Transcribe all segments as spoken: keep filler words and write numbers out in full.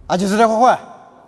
啊，就是这话。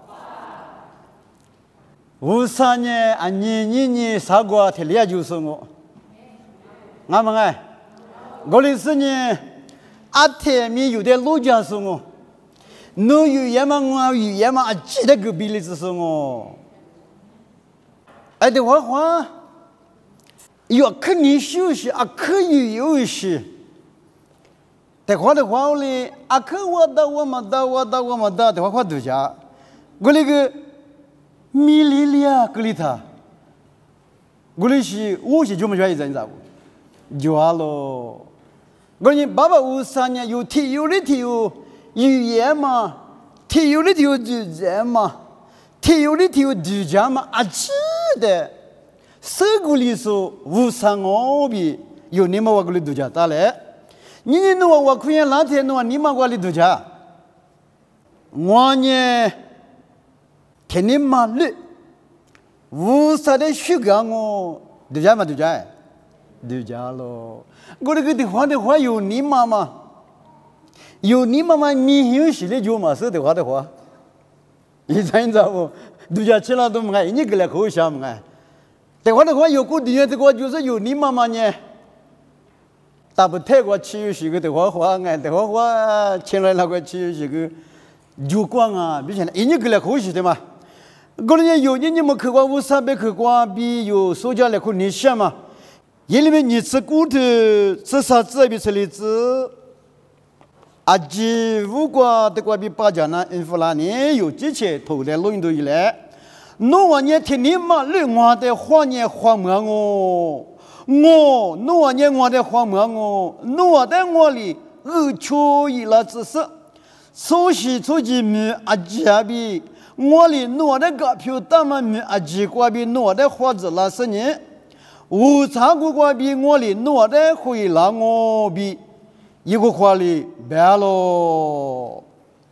五三年啊，你你你啥个提了就是我，俺们哎，我的是呢，阿天米有点老家是我，侬有也嘛我有也嘛，记得个比例就是我。哎，的话话，要看你休息啊，可以休息。的话的话嘞，啊，可我的我们的我的我们的的话话都讲，我那个米粒粒啊，格里他，我那是我是怎么讲一阵子不？就完了。我你爸爸五三年有体有的体有语言嘛，体有的体有主张嘛，体有的体有主张嘛，啊，记得，生活里说五三二比有你们我个里都讲打嘞。你你侬我可以哪天侬你妈我里头家，我呢天天马路，无啥的学个我头家嘛头家，头家咯。我这个的话的话有你妈妈，有你妈妈你有实力就嘛是的话的话，你知你知不？头家吃了都么爱，你个来口想么爱，的话的话有个地方这个就是有你妈妈呢。大不太过去有些个的话话，俺的话话，前来那个去有些个有光啊，比前一年过来可惜的嘛。过年有年你们去过五三百去过，比有暑假来去年下嘛。因为你吃骨头吃啥子比吃荔枝，啊，几五个的话比八家呢，因弗拉年有几千头的录音都以来，侬往年天天嘛，另外的花年花么我。我诺年我的荒漠我诺的我里二秋一了知识，所以出去米阿加比我里诺的个票大嘛米阿吉瓜比诺的花子那十年，无常过瓜比我里诺的回来我比一个话里白咯，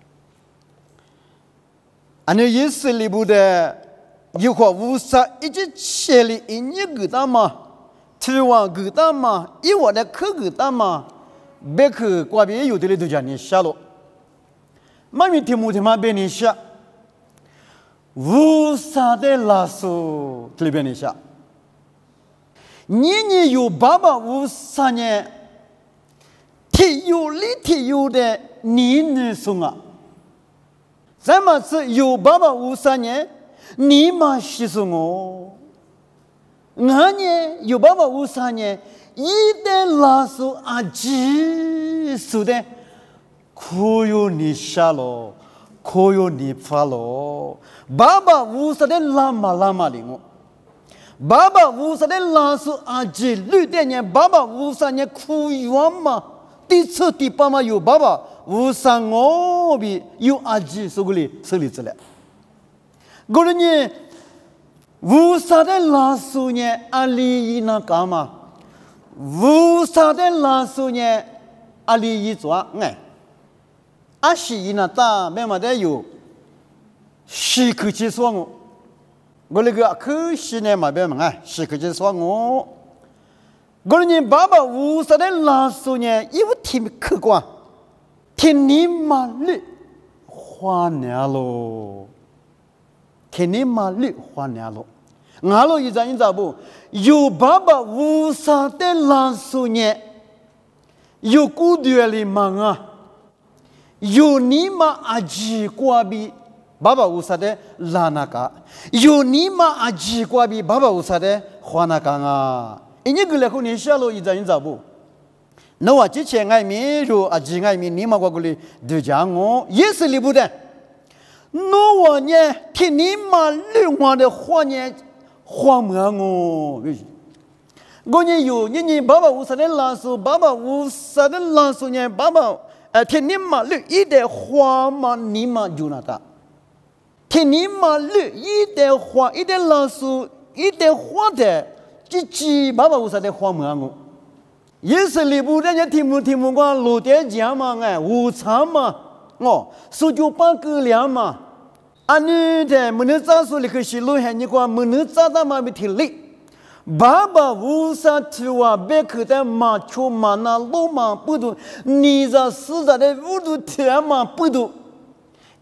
俺那意思里不的，一块无啥一直千里一年个大嘛。吃完狗蛋嘛，一碗的口狗蛋嘛，别去瓜边有的里都叫你下了。妈咪听不听嘛？别你下，无啥的拉手这里边你下。年年有爸爸无啥年，体有里体有的你女送啊。咱们是有爸爸无啥年，你妈吸收我。俺呢有爸爸五三年，一旦拉手啊几手的，可有你下咯，可有你发咯。爸爸五三的拉嘛拉嘛的我，爸爸五三的拉手啊几绿的呢？爸爸五三年苦冤嘛，第七第八嘛有爸爸五三我比有啊几手个里手里子了，我说呢。无啥的拉手呢？阿里伊那干嘛？无啥的拉手呢？阿里伊做哎，阿西伊那打没嘛的有，西口去说我，我那个口西呢嘛别嘛哎，西口去说我，我你爸爸无啥的拉手呢？有听客观，听你妈的花娘咯。天天马路花年了，俺老一张你知不？有爸爸无啥的拉手呢，有古代的忙啊，有你妈阿吉瓜比爸爸无啥的拉那个，有你妈阿吉瓜比爸爸无啥的花那个啊。一年过来后你下楼一张你知不？那我之前爱米肉阿吉爱米，你妈过过来都讲我也是离不得。那我呢？听你妈另外的话呢，话么我？我呢有你你爸爸无啥的拉手，爸爸无啥的拉手呢？爸爸呃听你妈另一点话嘛，你妈就那个。听你妈另一点话，一点拉手，一点话的，自己爸爸无啥的话么我？也是里部人家听不听不惯，路点讲嘛哎，无常嘛。哦，十九八个两嘛，啊你的没能咋说的可是路还你讲没能咋的嘛没听力，爸爸无啥提话别去的马球马那路嘛不多，你这实在的无度天嘛不多，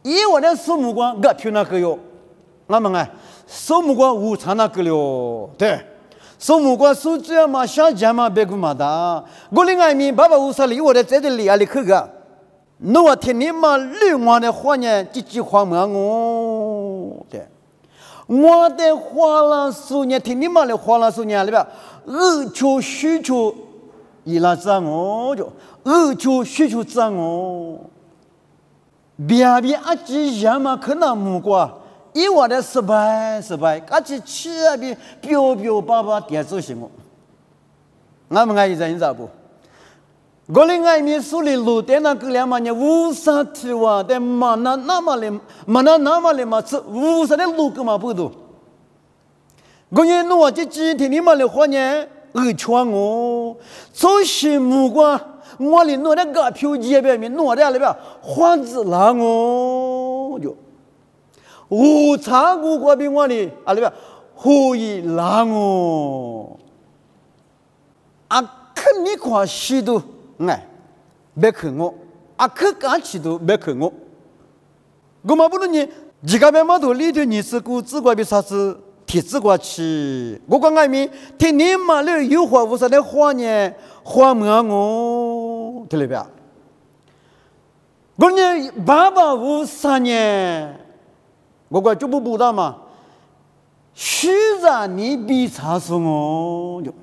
以我的父母光个票那个哟，那么哎，父母光无常那个了，对，父母光苏州嘛小家嘛别个嘛的，我另外面爸爸无啥里我的在这里啊里去个，那我天天嘛另外的话呢，几句话嘛我，对。我的花了数年，听你妈的花了数年里边，二求需求，伊拉赞我就二求需求赞我，别别阿几样嘛可能木瓜，一我的失败失败，阿几七啊比表表爸爸点走行我，俺们爱人咋不？我另外面手里路点那个两嘛呢，无啥提哇的嘛那那么的嘛那那么的嘛是无啥的路个嘛不多。我呢弄我这几天你嘛的话呢，二穿我，做些木瓜，我里弄那个票街边面弄在那边花子啦我就，无茶无瓜比我里啊里边可以啦我，啊看你看许多。哎，别看我，啊，可干起都别看我。我嘛不能你，几个别嘛都里头你是股子瓜比啥子铁子瓜去。我讲外面听你嘛了有话无啥的话呢，话么我，对了吧？我呢爸爸无啥呢，我讲就不不大嘛，虚着你比查说我就，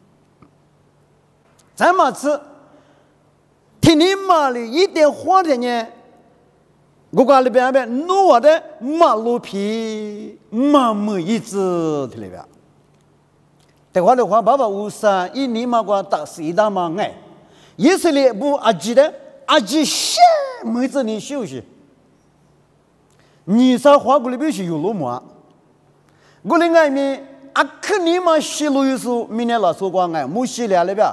咱嘛吃。听你妈的一点话的呢，我讲里边边弄我的马路皮马木一只的里边。แต่ว่า的话，爸爸无啥，一年嘛个打死一大嘛哎，以色列不阿吉的阿吉先没子你休息，你啥话过里边是有路嘛？我另外面阿克你嘛西路有时明年老说过哎，木西俩里边。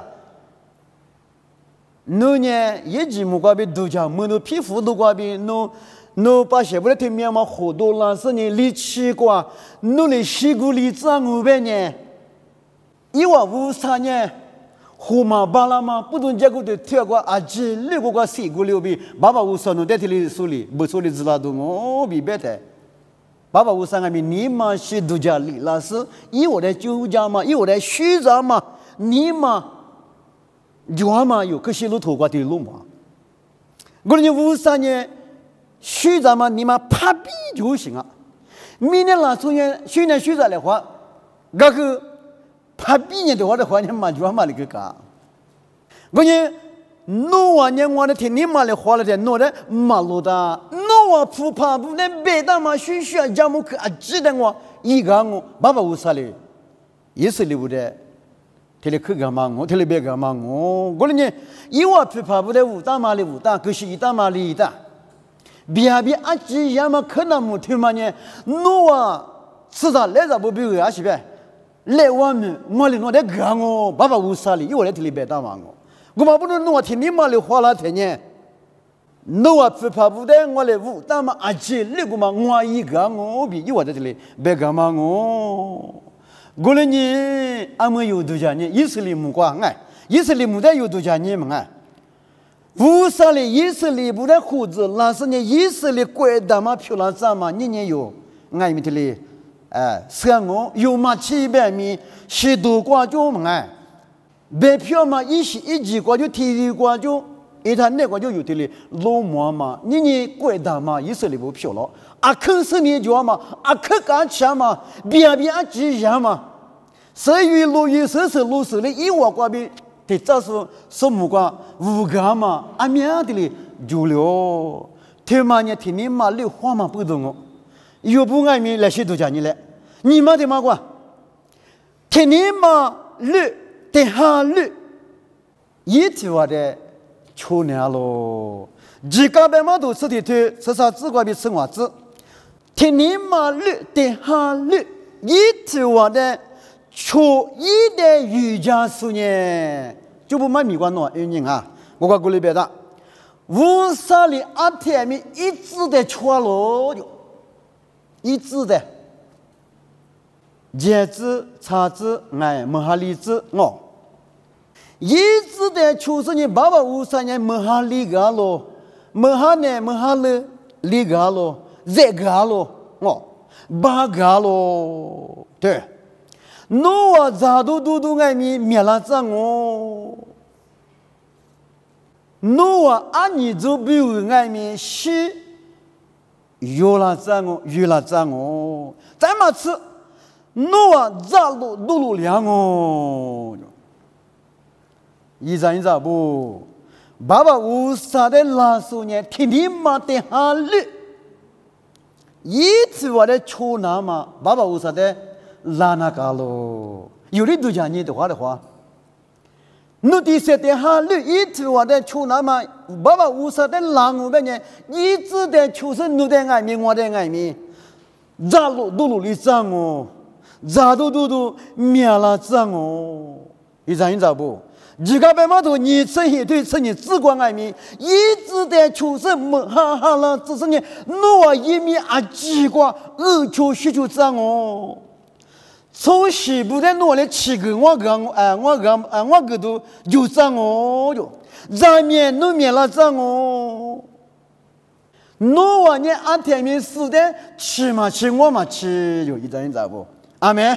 侬呢？一季木瓜比都讲，木头皮肤都瓜比侬侬把些不的天面嘛好多了，是呢力气瓜，侬的屁股里长五百年，一万五十年，胡嘛巴拉嘛，不同结果的跳过阿吉六个瓜四个六比，爸爸五十侬在这里手里，不手里知道的我比别的，爸爸五十个米你嘛是都讲里了是，以我的酒家嘛，以我的虚家嘛，你嘛。就嘛有可些路头瓜的路嘛，我们五三年学咱们你们拍比就行啊。明年老中年去年学咱的话，那个拍比年的话的话，你嘛就嘛那个干。我呢，弄完年我的天你嘛的话了的，弄的马路的，弄完不怕不那别的嘛学学家木可记得我一个我爸爸五三嘞，也是留的。天里去干嘛？我天里别干嘛？我我呢，一万批怕不得五大马里五大，可是一大马里一大。别别阿几样嘛，可能没听嘛呢？我啊，吃啥来啥不比我阿是呗？来我们我里弄点干我，爸爸无啥哩，因为来天里别大嘛我。我嘛不能弄天里嘛里花了天呢。我批怕不得我来五大嘛阿几那个嘛我一个我比因为在这里别干嘛我。过了呢，俺们有多少年？以色列木瓜哎，以色列木的有多少年嘛哎？无啥嘞？以色列不的胡子，那是呢以色列国的嘛漂亮啥嘛？年年有，俺们这里哎，三我有嘛七百米，十多挂就嘛哎，白票嘛一十一几挂就体育挂就，一谈那挂就有的嘞，老毛嘛，年年国的嘛以色列不漂亮。阿克是你家嘛？阿克干钱嘛？别别阿几样嘛？所以路有时是路是的，一万块币的这是什么瓜？五个嘛？阿面的嘞就了。他妈呢？天天嘛六花嘛不懂哦。又不爱面来些都讲你来，你妈的嘛瓜？天天嘛六的哈六，一句话的求娘咯。几个白马都吃的多，吃啥子瓜比吃娃子？天天嘛绿的哈绿，一句话的求一的瑜伽数呢，就不买米瓜喏，有人啊，我讲过里边的，无啥里阿天米一直的错咯，就一直的，茄子、叉子、哎，莫哈梨子哦，一直的求是你爸爸无啥年莫哈梨个咯，莫哈呢莫哈了。 里嘎咯，热嘎咯，哦，巴嘎咯，对。侬啊，咋都都都爱咪灭了脏哦。侬啊，按你做比如爱咪是有了脏哦，有了脏哦。咱们吃，侬啊，咋都都都凉哦。一张一张不，爸爸无啥的拉手呢，天天嘛得哈绿。一次我的出那嘛，爸爸无啥的。拉那嘎咯，有的都讲你的话的话，侬第三天哈绿一直我的出那么，爸爸无啥的拉我们呢，一直的出是侬的爱面，我的爱面，咋路路路里脏哦，咋都都都灭了脏哦，你知你知不？这个白毛头你吃一对吃你只管爱面，一直的出是么哈哈了，只是呢，侬啊一面啊几个二九十九脏哦。从西部的努力七个，我个哎，我个哎，我个都就脏哦哟，咱面弄面了脏哦。侬话你按天面死的吃嘛吃，我嘛吃，有一张你知不？阿妹，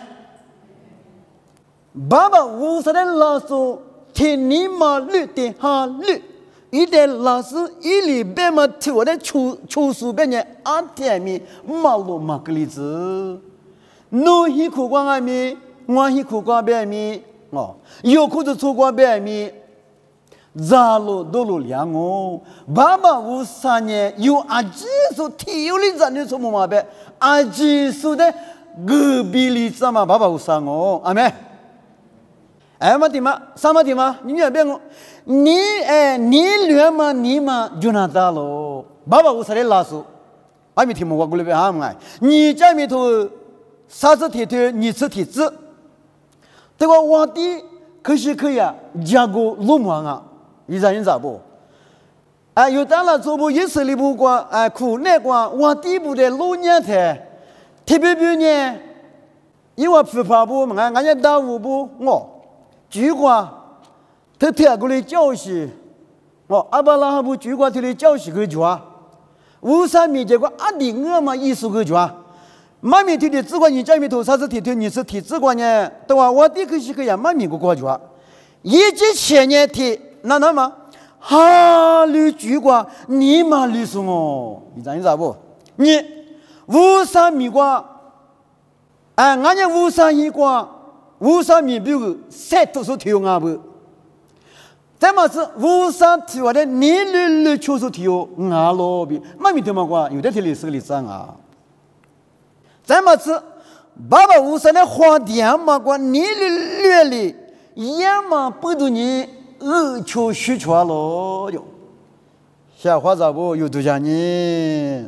爸爸无啥的老师，天你嘛绿的哈绿，一点老师一里边嘛头的出出书边呢，按天面马路马个例子。侬去苦瓜外面，我去苦瓜边面，哦，有苦就出瓜边面，咋路都路凉哦。爸爸无三年有阿几数体有里咱就出么嘛呗，阿几数的隔壁里怎么爸爸无三哦，阿妹。哎嘛的嘛，什么的嘛？你那边我，你哎你两嘛你嘛就那大喽。爸爸无啥的拉手，阿没听么我过来边哈么哎，你家里头。啥子铁腿，你吃铁子，这个我的可是可以啊，加过路忙啊，你咋你咋不？哎，有当了做不一次里不过，哎，苦难过，我地不的路年台，特别别呢，因为琵琶不嘛，俺家打舞不我，举过，他贴过来教习，哦，阿巴拉哈不举过他的教习个抓，五三米结果阿弟我嘛艺术个抓。妈咪提的只管你家里头啥子提提你是提只管呢，对吧？我的可是个呀，妈咪个国家，一及前年提那那么哈律举过你嘛律师哦，你知你知不？你五三米过，哎，俺家五三一过，五三米比如三多少提啊不？再么是五三提我的你律律就是提哦，俺罗比妈咪提嘛过，有的提历史个例子啊。咱们是爸爸无啥的花店嘛，过你的略里也嘛不都你二求虚出喽哟。小伙子不有多少你？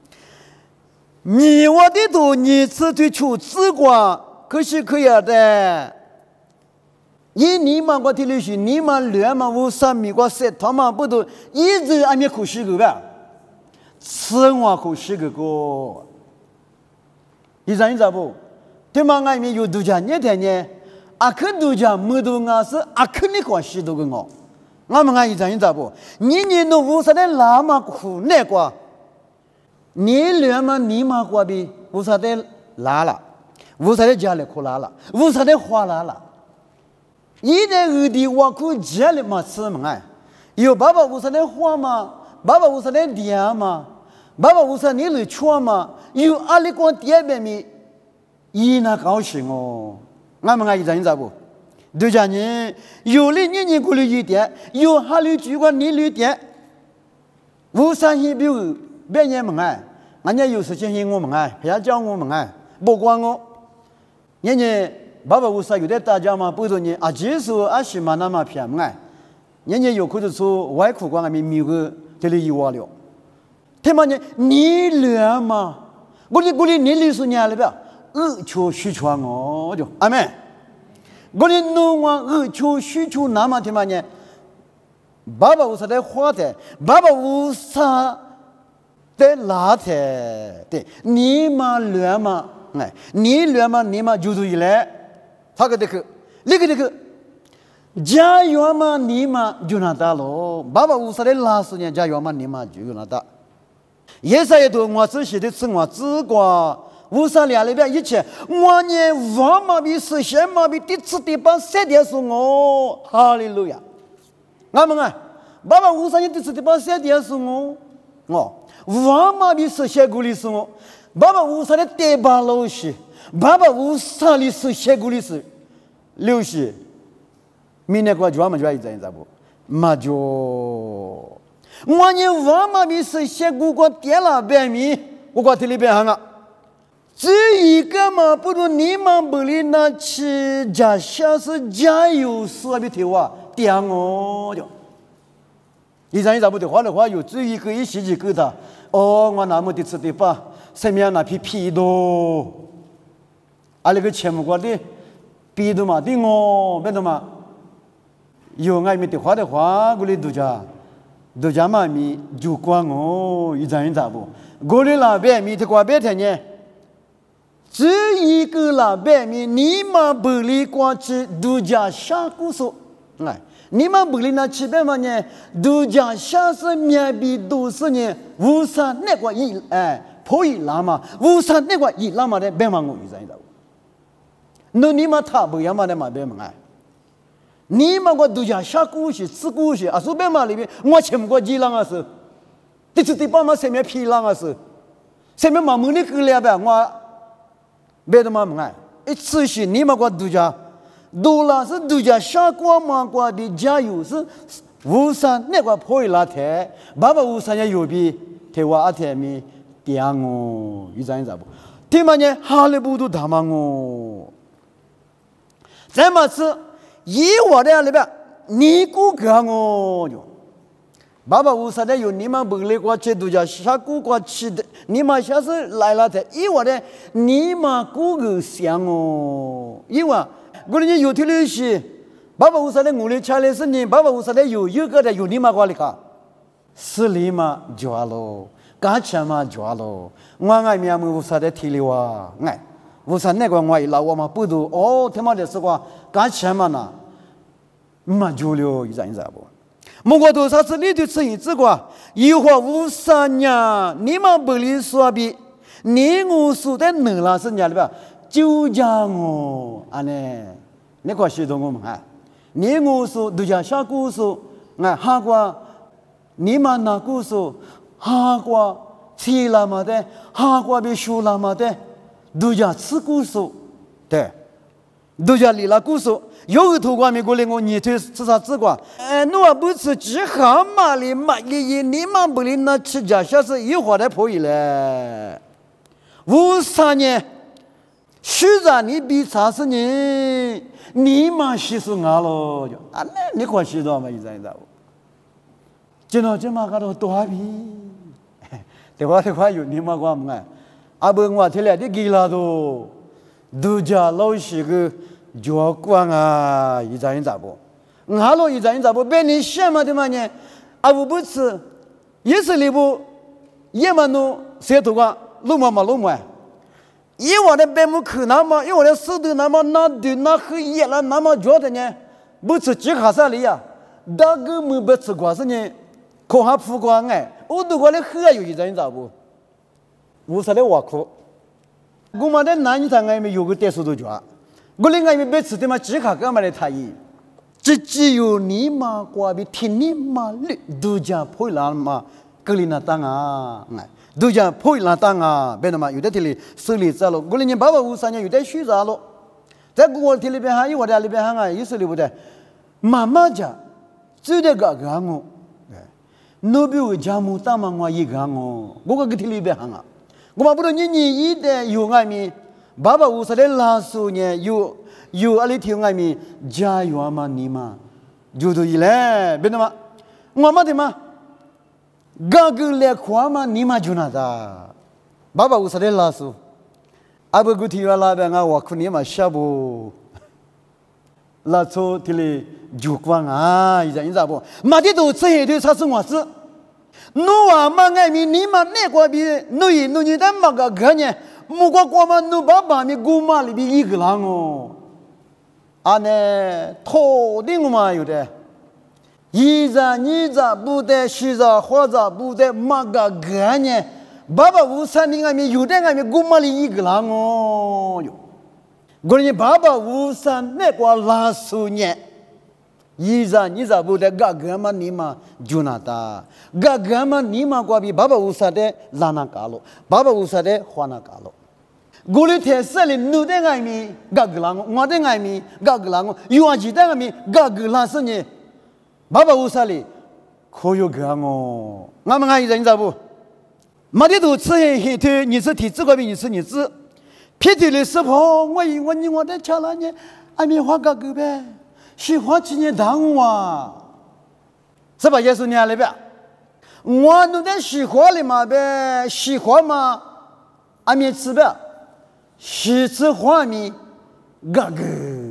你我的都你吃对求吃过，可是可以的。一你嘛过提历史，你嘛略嘛无啥米过色，他嘛不都一直还没苦习个吧？吃我苦习个个。你知你知不？对嘛？俺们有度假年天呢，阿克度假没度俺是阿克你关系都跟我，俺们俺一知你知不？你你弄无啥的拉嘛苦难过，你两嘛你嘛过比无啥的拉了，无啥的家里苦拉了，无啥的花拉了，一点二的我苦家里嘛吃嘛哎，有爸爸无啥的花嘛，爸爸无啥的店嘛。爸爸无啥你来错嘛？有阿里光店边面，伊那高兴哦。俺们俺一知你知不？对家呢，有哩年年过来一点，有哈里举过你旅店，无啥一比如别人们哎，俺家有事情我们哎，不要叫我们哎，不管我。年年爸爸无啥有的大家嘛，不说你啊，其实阿是嘛那么偏么哎，年年有苦的说外苦光俺们没个这里有我了。他妈呢？你俩嘛？我的我的年龄是年了吧？二求虚传哦，就阿妹。我的农啊，二求虚传那么他妈呢？爸爸无啥的花的，爸爸无啥的拉的，对，你嘛俩嘛，哎，你俩嘛你嘛就是一来，他个这个，那个这个，家园嘛你嘛就那大喽，爸爸无啥的拉死呢，家园嘛你嘛就那大。 也是也都我自己的自我自挂，无啥两里边一切，我呢王嘛比实现嘛比第次第八三点是我，哈利路亚。俺们啊，爸爸无啥你第次第八三点是我，我王嘛比实现过的是我，爸爸无啥的第八老师，爸爸无啥的实现过的是六十，明年过就我们就要一阵一阵不，嘛就。我呢，王嘛比是写过过点了百米，我过这里边行啊。这一个嘛，不如你们不里那去加下是加油说的头啊，点我就。一张一张不的话的话，有这一个一十几个的，哦，我那么的吃的吧，上面那批皮多，啊那个钱目过的，皮多嘛的我，别的嘛，有爱没的话的话，我里都家。都家嘛咪就光哦，一张一张不，我的老板咪的瓜白天呢，这一个老板咪你们不离过去都家下故事，哎，你们不离那七百万呢，都家下是面壁都是呢，无啥那个一哎破一拉嘛，无啥那个一拉嘛的白嘛我一张一张，那你们他不要嘛的嘛白嘛哎。你们我都讲下故事、吃故事啊，说白嘛里面我听过几浪啊是，这次第八嘛上面批浪啊是，上面嘛门里去了呗，我别的嘛没爱，一次是你们我都讲，都啦是都讲下过嘛过的加油是，无啥那个破拉台，爸爸无啥也有比，台湾阿台咪点哦，一张一张不，听嘛呢哈利波特他妈哦，再嘛是。以我的里边，你顾个我就，爸爸无啥的有你们不来过去都叫下顾过去的，你们下次来了的，以我的你们顾个想哦，因为我人家有条律师，爸爸无啥的我的家里是你，爸爸无啥的有有个的有你们过来看，是你们抓喽，干钱嘛抓喽，我爱面没无啥的体力哇，哎。无啥那个我一拉我嘛不都哦他妈的是话干钱嘛呢，嘛就了一张一张不，莫过多少次你就吃一次过，一会无啥呀，你们不离说比，你我说的能啦是伢的吧，就讲我安呢，你快系统我们啊，你我说都讲下故事，啊哈过，你们那故事哈过吃了嘛的，哈过被输了嘛的。都讲吃故事，对，都讲理了故事。有个头光没过来，我你推吃啥子瓜？哎，我不吃几行嘛哩嘛哩，你们不哩那吃家下是一会儿的可以了。五三年，虽然你比啥事呢？你嘛稀释我了就，啊那你快稀到嘛一张一张。今朝今嘛个都多皮，这话这话有你嘛光么？阿伯我听来的给了都，都家老师个教官啊，一张一张不，我老一张一张不，别你想嘛的嘛呢？阿伯不吃，也是里不，也嘛弄舌头个，弄嘛嘛弄嘛，一我的白木口那么，一我的舌头那么那对那黑夜了那么觉得呢，不吃几卡啥里呀？大个没不吃过是呢，可还不光哎，我都过来喝有一张一张不。无啥的挖苦，我们的男人他爱没有个电视都抓，我另外一边吃的嘛几卡干嘛的他意，这只有你妈过比听你妈的都讲破烂嘛，格里那当啊，哎，都讲破烂当啊，别的嘛有的天里手里走了，我另外爸爸无啥年有的虚着了，在我天里边还有我的里边还啊，有时里不的，妈妈家就得个个我，哎，那边我家母大嘛我一个我，我个个天里边还啊。我们不能你你一的有爱咪，爸爸无啥的拉手呢？有有阿里听爱咪，加油嘛你嘛，就都一嘞，别的嘛，我们的嘛，个个来夸嘛你嘛就那的，爸爸无啥的拉手，阿不古提完拉边啊，我看你嘛下不，拉手提哩就光啊，一张一张不，马的都这些都啥是我是。侬啊嘛爱咪你嘛那个比侬伊侬你的嘛个个呢？木瓜瓜嘛侬爸爸咪姑妈里边一个人哦，啊呢头顶嘛有的，一着二着不得，十着或者不得嘛个个呢？ 爸爸无三年外面有的外面古马里一个人哦哟，我呢爸爸无三那个拉苏呢，一咋你咋不得嘎哥嘛你嘛就那哒，嘎哥嘛你嘛过比爸爸无三的拉那嘎咯，爸爸无三的花那嘎咯。我哩天生哩女的外面嘎个人，我的外面嘎个人，有啊几的外面嘎个人是呢，爸爸无三哩可有个哦，我们看一下你咋不？马的都吃黑黑的，你是体质过比你是你治，皮头的师傅，我以我你我的吃了呢，还没花个个呗，喜欢吃你当我，是吧？耶稣你来呗，我那点喜欢的嘛呗，喜欢嘛，还没吃呗。喜吃花米，嘎个，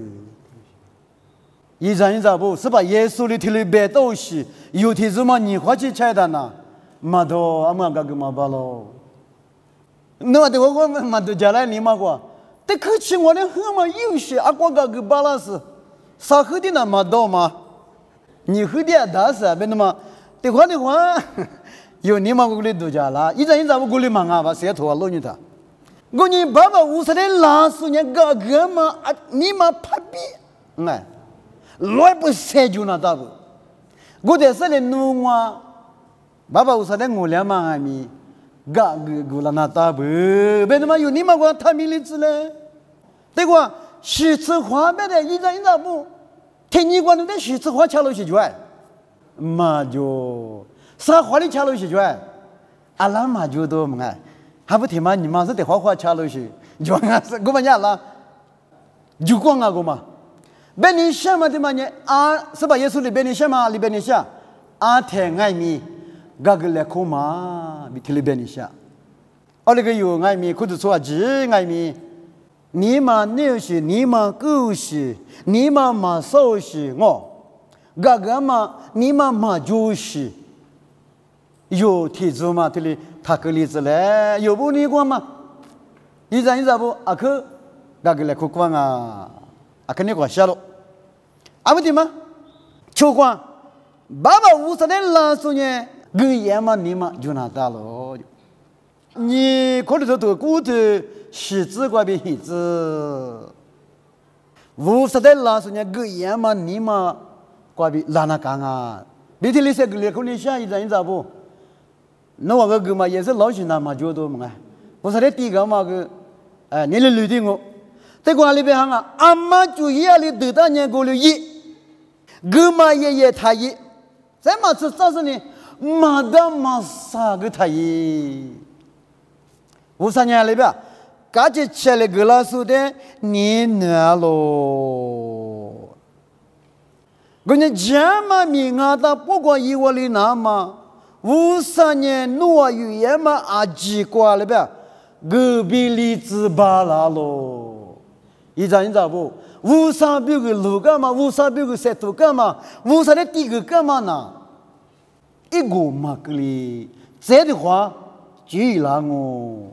一张一张不是把耶稣的提了白东西，有提子嘛你花去吃的呢，嘛多阿妈嘎个嘛巴喽，那么的我我嘛都将来你嘛过，得可惜我的很嘛有些阿过嘎个巴拉是，啥喝的那嘛多嘛，你喝的大是别那么，的话的话，有你嘛过来都将来，一张一张不过来嘛啊吧，谁头啊弄你他。我你爸爸五十的老师呢，哥哥嘛啊，你嘛怕比，哎，来不塞就那大不，我在这里弄啊，爸爸五十的我俩嘛还没，哥哥过了那大不，为什么有你嘛过他米里子嘞？对个，西吃花别的，一张一张不，听你讲的西吃花吃了些就爱，嘛就啥花里吃了些就爱，阿拉嘛就多嘛爱。还不听嘛？你妈是得花花吃了些，就俺是我们家啦，就光啊个嘛。别你想嘛的嘛呢？啊，是吧？耶稣里边你想嘛？里边你想，啊天爱米，嘎个来哭嘛，比里边你想。哦，那个有爱米，可是说几爱米，你嘛牛是，你嘛狗是，你嘛马少是我，嘎个嘛，你嘛马猪是。有体质嘛？这里他个例子嘞，有不你讲嘛？一张一张不？阿克，那个来哭光啊！阿克你讲下喽？阿不对吗？秋光，爸爸五十年老时呢，跟爷嘛你嘛就拿大了。你可能说多骨头细致过比细致，五十年老时呢，跟爷嘛你嘛过比拉那干啊！别提那些个来哭你想一张一张不？那我个哥嘛也是老许那嘛就多嘛，我说的第一个嘛个，哎，你来留定我，在关里边行啊，阿妈就夜里得到年过了一，哥嘛爷爷他一，再嘛是啥子呢？马的马啥个他一，五三年里边，嘎子吃了个老鼠的你呢喽，我呢家嘛米啊的不管一窝里拿嘛。五三年诺语言嘛啊几挂了呗，隔壁里子巴拉咯，一张一张不，五三标个路干嘛，五三标个石头干嘛，五三的地个干嘛呢？一个嘛个哩，这的话就了哦。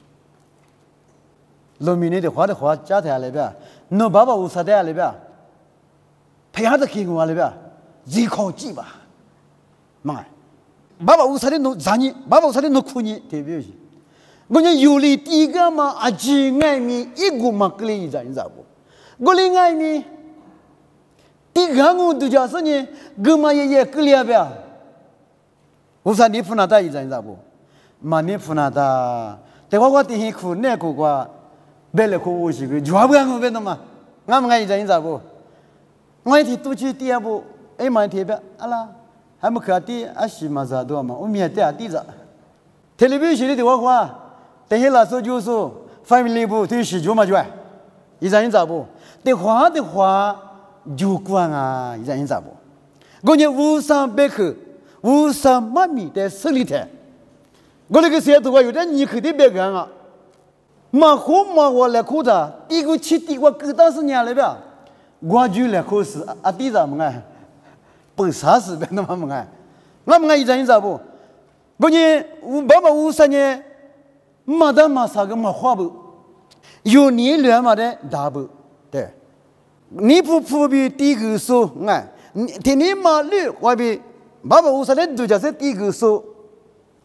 农民的话的话加起来了呗，那爸爸五三的了呗，培养的给我了呗，一考几吧，妈。爸爸五十的弄啥呢？爸爸五十的弄苦呢？对不对？我讲有哩第一个嘛，啊，几爱米一个嘛，个哩一张一张不？我哩爱米，第一个我都叫是呢，个嘛也也个哩不呀？五十你付那大一张一张不？嘛你付那大，แต่ว่าว่าที่ให้คุณเนี่ยกูว่าเบลกูว่าสิกูจวบกันกูเป็นตัวมางั้นมันไงอีจังอีจังบุงั้นที่ตู้ชีที่อ่ะบุไอ้มันที่แบบอะไร还没看的，啊是嘛咋多嘛？我面对啊地着，特别有些的话话，等下老师就说 family 部对喜剧嘛就爱，一张一张不，的话的话就管啊，一张一张不，我讲无上百科，无上妈咪的实力台，我那个写的话有点你肯定别干啊，马虎马我来哭的，第一个起第我给当时年来吧，我就来考试啊地着么哎。不啥事别那么么爱，那么爱一张一张不？我呢，我爸爸五十年，没得嘛啥个嘛花不，有你两嘛的大不，对，你不普遍第一个数哎，你听你嘛绿我比爸爸五十年都就是第一个数，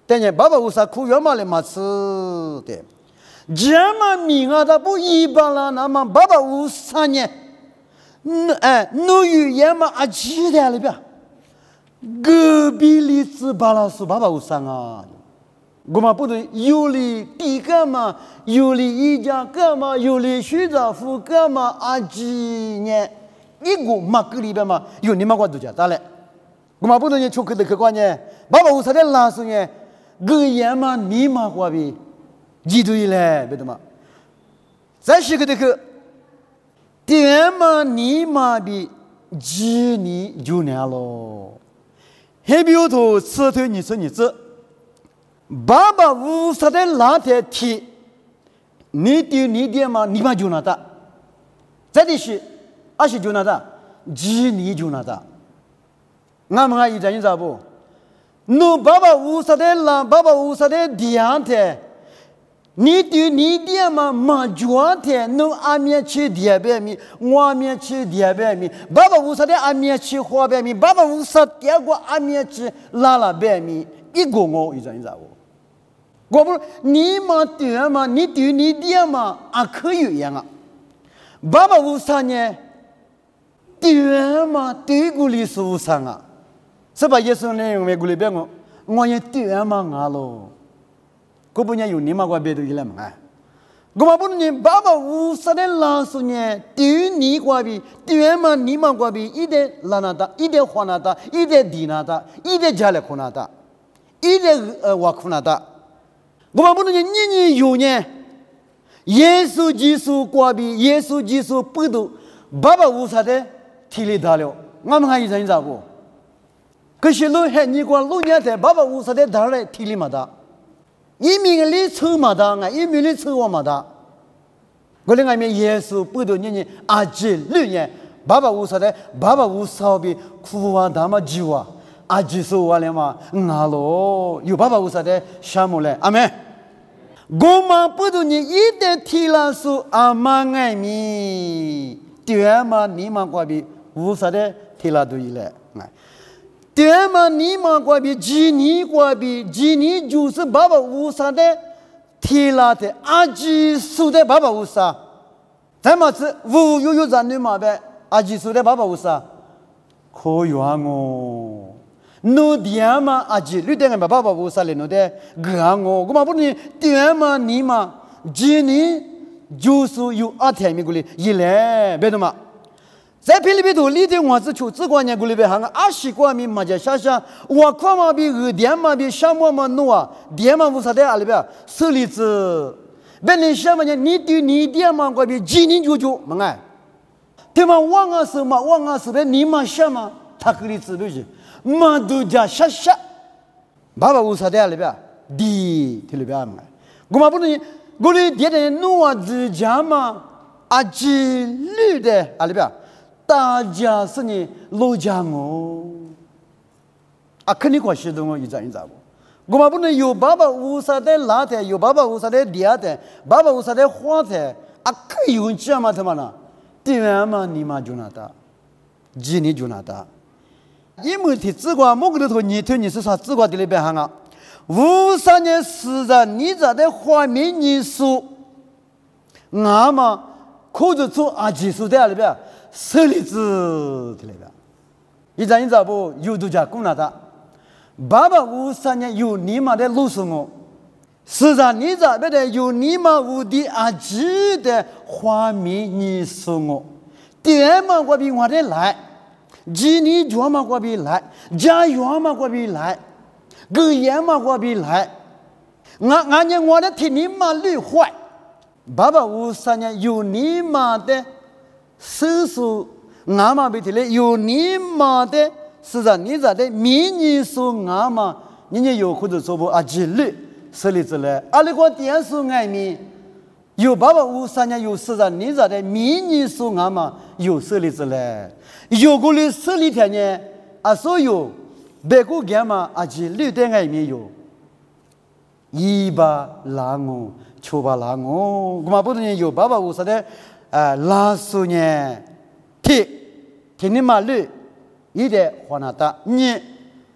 但是爸爸乌萨苦远嘛嘞嘛吃的，这么命啊，他不一般了，那么爸爸乌萨呢？嗯哎，奴语言嘛啊记得了呗，隔壁里子巴拉苏爸爸乌萨啊。我们不对，有理地干嘛？有理一家干嘛？有理徐兆福干嘛？阿几年一个马格里边嘛，有你们管多家咋嘞？我们不对，你出去的客观呢？爸爸我说的拉苏呢？个人嘛，你嘛话比几对嘞，别的嘛。再是个这个，点嘛你嘛比几年就年咯。还比如头吃头你说你这。爸爸无啥的拉铁提，你丢你爹嘛，你妈就拿的，这里是二十就拿的，几你就拿的，俺们还一张一张不？侬爸爸无啥的拉，爸爸无啥的点的，你丢你爹嘛，妈就的，侬阿面吃点白米，我面吃点白米，爸爸无啥的阿面吃花白米，爸爸无啥点过阿面吃拉拉白米，一个我一张一张不？我不是你嘛对嘛，你对你爹嘛啊可以样啊。爸爸无啥呢？对嘛对古里是无啥啊？是吧？耶稣呢？我古里边我我也对嘛啊咯。我不然有你嘛我别都一来嘛哎。我嘛不呢，爸爸无啥的老师呢？对你过比对嘛你嘛过比一点拉那达，一点花那达，一点地那达，一点家里苦那达，一点呃瓦苦那达。我们不能年年有呢，耶稣基督过比耶稣基督不都爸爸无啥的体力大了，我们还有人咋不？可是老汉你讲老年的爸爸无啥的大了体力没大，一名里抽没大啊，一名里抽我没大。我另外面耶稣不都年年阿姐六年，爸爸无啥的爸爸无啥比苦啊大嘛酒啊。阿基说完了嘛，那咯，有爸爸无啥的项目嘞，阿妹，我们不都你一点提了说阿妈爱米，对嘛你们过比无啥的提了对嘞，哎，对嘛你们过比几年过比几年就是爸爸无啥的提了的，阿基说的爸爸无啥，咱们是无有有咱女嘛呗，阿基说的爸爸无啥，可远哦。侬爹嘛阿姐，你等下爸爸无啥嘞？侬的个我，我嘛不能爹嘛你嘛，今年就是有阿天米过来一来，别的嘛，在菲律宾头里头我是求只管年过来别行啊，二十光米嘛就下下，我看嘛比二点嘛比项目嘛弄啊，爹嘛无啥的阿里边手里子，别人什么呢？你对你爹嘛过比今年就就么哎，对嘛？往啊是嘛，往啊是的，你嘛什么？他可里子都是。嘛都叫下下，爸爸无啥的里边，地里边嘛，我们不能，我们爹的弄啊自家嘛，啊几绿的啊里边，大家是你老家我，啊肯定关系到我一张一张不，我们不能有爸爸无啥的拉的，有爸爸无啥的爹的，爸爸无啥的花的，啊可以用这嘛他妈呢，对嘛你嘛就拿的，几年就拿的。因为他只管某个头你头你是啥只管的里边行啊，五三年时人你在的画面你说，俺嘛可就做阿技术的里边，手里子的里边，一张一张不有度假工那的，爸爸五三年有你妈的路数我，实在你在边的有你妈无的阿技的画面你说我，第二嘛我比我的来。几年专嘛过比来，家园嘛过比来，个人嘛过比来，俺俺年我的听你妈累坏，爸爸五三年有你妈的手术，俺妈被提嘞有你妈的，是在你在的迷你说俺妈，人家有或者说不啊几累，手里子嘞，阿里个电视外面有爸爸五三年有是在你在的迷你说俺妈有手里子嘞。有个人十里天呢，啊，所有别个干嘛啊？去绿的外面有，一把拉我，九把拉我，我们不能有爸爸五十的，啊，拉苏呢，提，提你妈绿，一点花那大，你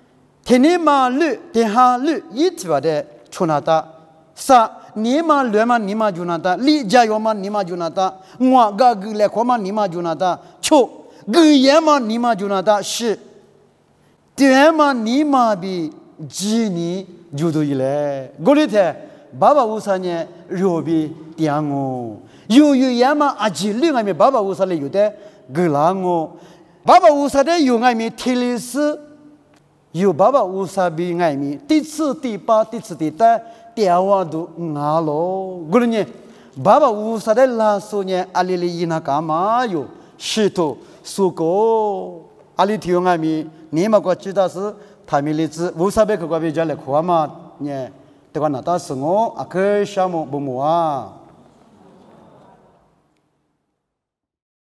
天尼玛绿天哈绿一起把的出那达sa ni ma lue ma ni ma junata li ja yo ma ni ma junata ngwa ga gu le kwa ma ni ma junata cho gu ye ma ni ma junata shi tue ma ni ma bi ji ni ju do yi le go li the baba usa nye ryo bi tiang ngo yu yu ye ma a ji li ngai me baba usa le yu de gu la ngo baba usa de yu ngai me ti li si yu baba usa bi ngai me ti ci ti pa ti ci ti ta tiawadu ngalo gurunye baba usade la sonye alili yina kama yo shito suko ali tiongami mi ni ma kwa chida su tamili zi usabe ko kwa bi jale khwa ma nye te kwa na ta sungo akhe shamo bumwa